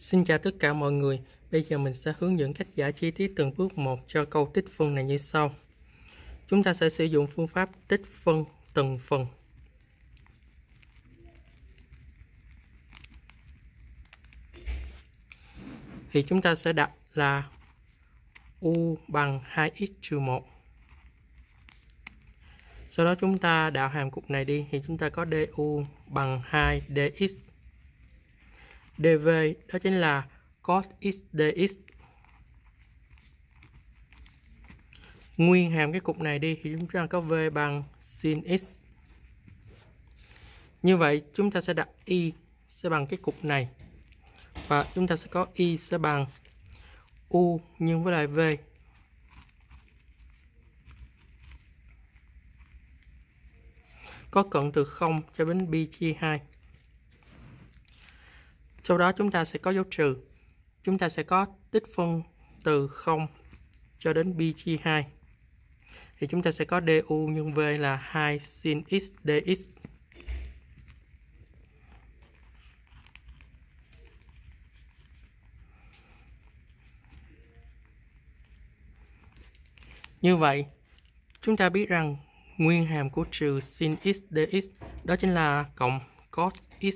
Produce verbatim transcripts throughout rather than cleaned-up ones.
Xin chào tất cả mọi người. Bây giờ mình sẽ hướng dẫn cách giải chi tiết từng bước một cho câu tích phân này như sau. Chúng ta sẽ sử dụng phương pháp tích phân từng phần. Thì chúng ta sẽ đặt là u bằng hai x trừ một. Sau đó chúng ta đạo hàm cục này đi thì chúng ta có du bằng hai dx. dv đó chính là cos x dx. Nguyên hàm cái cục này đi thì chúng ta có v bằng sin x. Như vậy chúng ta sẽ đặt y sẽ bằng cái cục này. Và chúng ta sẽ có y sẽ bằng u nhân với lại v. Có cận từ không cho đến pi chia hai. Sau đó chúng ta sẽ có dấu trừ. Chúng ta sẽ có tích phân từ không cho đến pi chia hai. Thì chúng ta sẽ có du nhân v là hai sin x dx. Như vậy, chúng ta biết rằng nguyên hàm của trừ sin x dx đó chính là cộng cos x.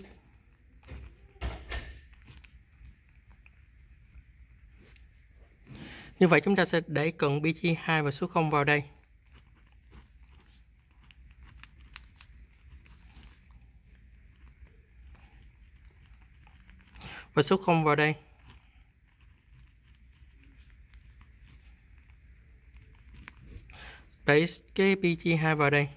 Như vậy chúng ta sẽ đẩy cận pi chia hai và số không vào đây. Và số không vào đây. Đẩy cái pi chia hai vào đây.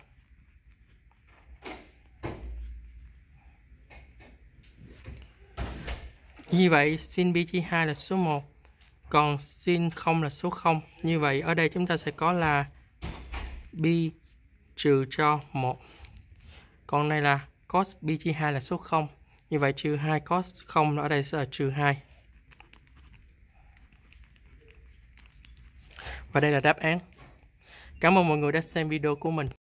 Như vậy sin pi chia hai là số một. Còn sin không là số không. Như vậy ở đây chúng ta sẽ có là pi trừ cho một. Còn này là cos pi chia hai là số không. Như vậy trừ hai cos không ở đây sẽ là trừ hai. Và đây là đáp án. Cảm ơn mọi người đã xem video của mình.